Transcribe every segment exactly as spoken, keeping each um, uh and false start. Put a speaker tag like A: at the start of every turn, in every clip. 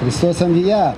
A: Hristos a înviat.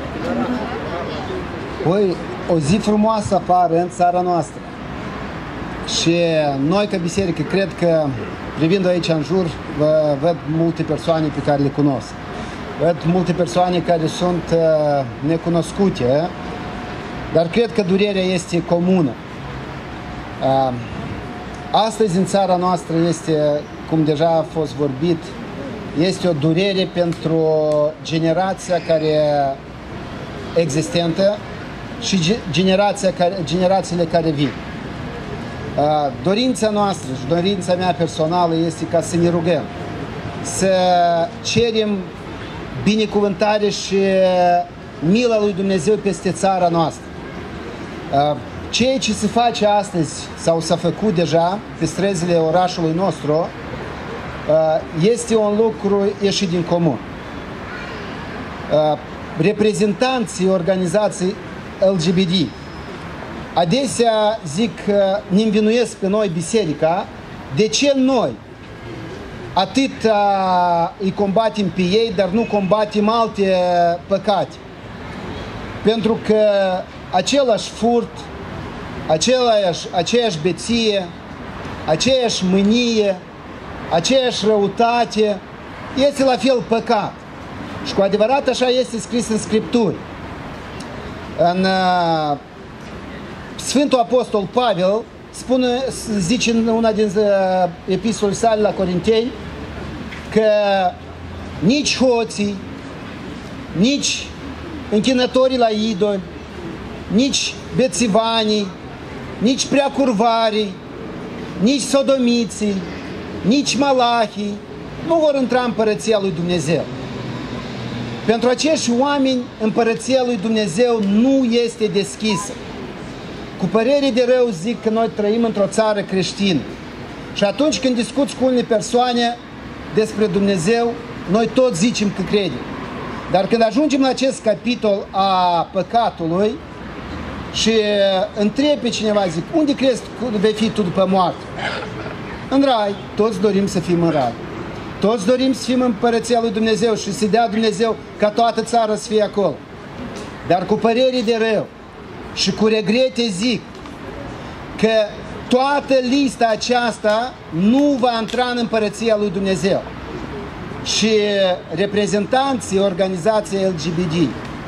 A: Păi, o zi frumoasă apare în țara noastră. Și noi, ca biserică, cred că, privind aici în jur, vă, văd multe persoane pe care le cunosc. Văd multe persoane care sunt uh, necunoscute, dar cred că durerea este comună. Uh, astăzi, în țara noastră, este, cum deja a fost vorbit, este o durere pentru generația care existentă și generația care, generațiile care vin. Dorința noastră și dorința mea personală este ca să ne rugăm, să cerem binecuvântare și mila lui Dumnezeu peste țara noastră. Ceea ce se face astăzi sau s-a făcut deja pe străzile orașului nostru este un lucru ieșit din comun. Reprezentanții organizației L G B T adesea zic că ne învinuiesc pe noi biserica, de ce noi atât îi combatem pe ei, dar nu combatem alte păcate. Pentru că același furt, același, aceeași beție, aceeași mânie, aceeași răutate este la fel păcat. Și cu adevărat așa este scris în Scripturi. În uh, Sfântul Apostol Pavel spune, zice în una din uh, epistolele sale la Corinteni că nici hoții, nici închinătorii la idoli, nici bețivanii, nici preacurvarii, nici sodomiții, nici malahii nu vor intra în Împărăția lui Dumnezeu. Pentru acești oameni, Împărăția lui Dumnezeu nu este deschisă. Cu părere de rău zic că noi trăim într-o țară creștină. Și atunci când discuți cu unele persoane despre Dumnezeu, noi toți zicem că credem. Dar când ajungem la acest capitol a păcatului și întrebi pe cineva, zic, unde crezi că vei fi tu după moarte? În rai. Toți dorim să fim în rai. Toți dorim să fim în Împărăția lui Dumnezeu și să dea Dumnezeu ca toată țara să fie acolo. Dar cu părere de rău și cu regrete zic că toată lista aceasta nu va intra în Împărăția lui Dumnezeu. Și reprezentanții organizației L G B T,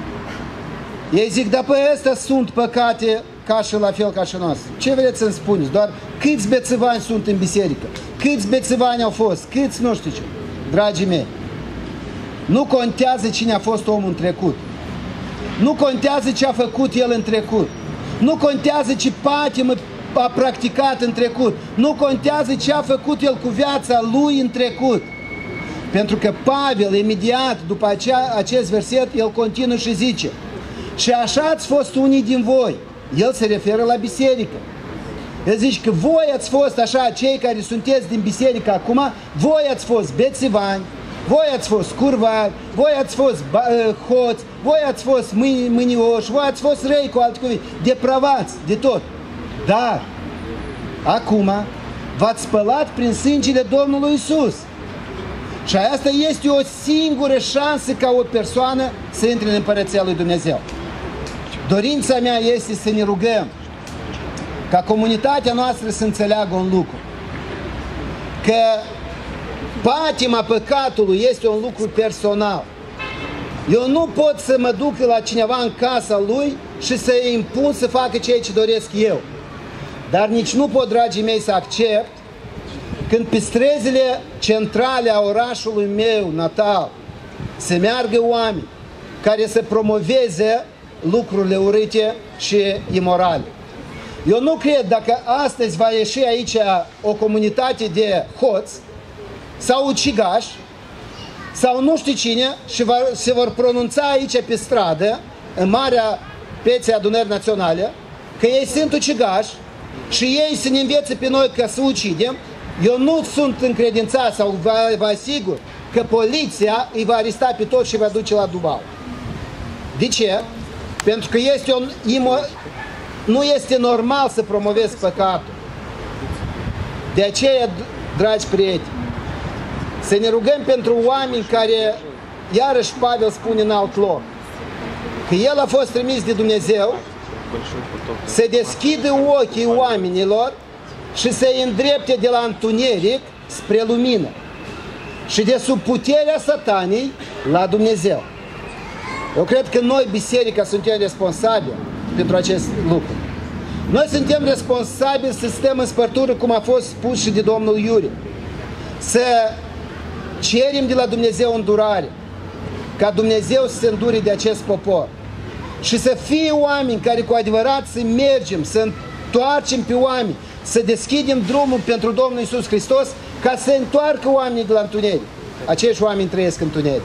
A: ei zic, dar pe astea sunt păcate ca și la fel ca și noastră. Ce vreți să-mi spuneți? Doar câți bețivani sunt în biserică? Câți bețivani au fost? Câți nu știu ce? Dragii mei, nu contează cine a fost omul în trecut. Nu contează ce a făcut el în trecut. Nu contează ce patimă a practicat în trecut. Nu contează ce a făcut el cu viața lui în trecut. Pentru că Pavel, imediat după acea, acest verset, el continuă și zice: și așa ați fost unii din voi. El se referă la biserică. El zice că voi ați fost așa, cei care sunteți din biserică acum, voi ați fost bețivani, voi ați fost curvari, voi ați fost uh, hoți, voi ați fost mâini, mânioși, voi ați fost răi, cu alte cuvinte, depravați de tot. Dar acum v-ați spălat prin sângele Domnului Iisus. Și asta este o singură șansă ca o persoană să intre în Împărăția lui Dumnezeu. Dorința mea este să ne rugăm ca comunitatea noastră să înțeleagă un lucru. Că patima păcatului este un lucru personal. Eu nu pot să mă duc la cineva în casa lui și să-i impun să facă ceea ce doresc eu. Dar nici nu pot, dragii mei, să accept când pe străzile centrale a orașului meu natal să meargă oameni care să promoveze lucrurile urâte și imorale. Eu nu cred dacă astăzi va ieși aici o comunitate de hoți sau ucigași sau nu știu cine și va, se vor pronunța aici pe stradă, în marea peței adunări naționale, că ei sunt ucigași și ei să ne învețe pe noi că să ucidem. Eu nu sunt încredințat sau vă, vă asigur că poliția îi va aresta pe toți și va duce la Dubau. De ce? Pentru că este un, nu este normal să promovezi păcatul. De aceea, dragi prieteni, să ne rugăm pentru oameni care iarăși Pavel spune în alt loc că el a fost trimis de Dumnezeu să deschidă ochii oamenilor și să-i îndrepte de la întuneric spre lumină și de sub puterea satanii la Dumnezeu. Eu cred că noi, biserica, suntem responsabili pentru acest lucru. Noi suntem responsabili să stăm în spărtură, cum a fost spus și de domnul Iurie. Să cerem de la Dumnezeu îndurare, ca Dumnezeu să se îndure de acest popor. Și să fie oameni care cu adevărat să mergem, să întoarcem pe oameni, să deschidem drumul pentru Domnul Iisus Hristos, ca să întoarcă oamenii de la întuneric. Acești oameni trăiesc în întuneric.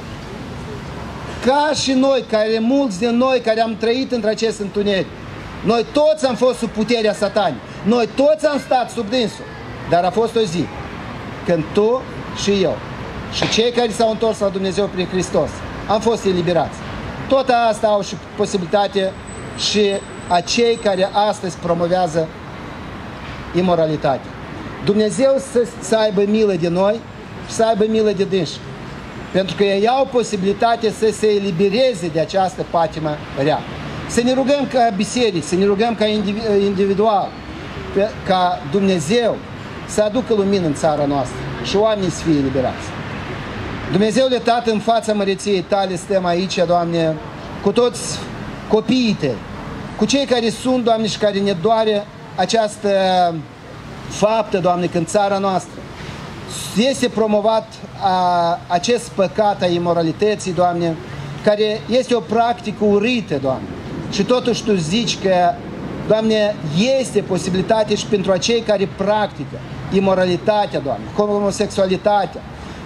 A: Ca și noi, care mulți din noi care am trăit între acest întuneric, noi toți am fost sub puterea satanii, noi toți am stat sub dânsul, dar a fost o zi când tu și eu și cei care s-au întors la Dumnezeu prin Hristos am fost eliberați. Tot asta au și posibilitate și acei care astăzi promovează imoralitatea. Dumnezeu să, să aibă milă de noi și să aibă milă de dânși, pentru că ei au posibilitate să se elibereze de această patimă rea. Să ne rugăm ca biserici, să ne rugăm ca individual, ca Dumnezeu să aducă lumină în țara noastră și oamenii să fie eliberați. Dumnezeule Tată, în fața măreției Tale stăm aici, Doamne, cu toți copiii Tăi, cu cei care sunt, Doamne, și care ne doare această faptă, Doamne, că în țara noastră este promovat a, acest păcat a imoralității, Doamne, care este o practică urită, Doamne. Și totuși Tu zici că, Doamne, este posibilitate și pentru acei care practică imoralitatea, Doamne, homosexualitatea,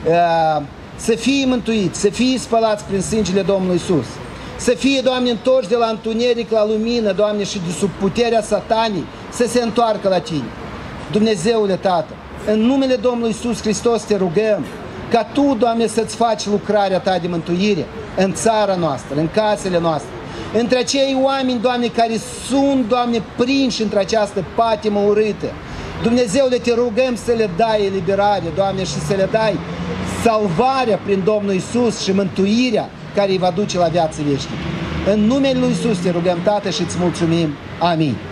A: să fie mântuiți, să fie spălați prin sângele Domnului Iisus, să fie, Doamne, întorși de la întuneric la lumină, Doamne, și de sub puterea satanii, să se întoarcă la Tine. Dumnezeule Tată, în numele Domnului Iisus Hristos te rugăm ca Tu, Doamne, să-ți faci lucrarea Ta de mântuire în țara noastră, în casele noastre, între acei oameni, Doamne, care sunt, Doamne, prinși între această patimă urâtă. Dumnezeule, te rugăm să le dai eliberare, Doamne, și să le dai salvarea prin Domnul Iisus și mântuirea care îi va duce la viață veșnică. În numele Lui Iisus te rugăm, Tată, și îți mulțumim. Amin.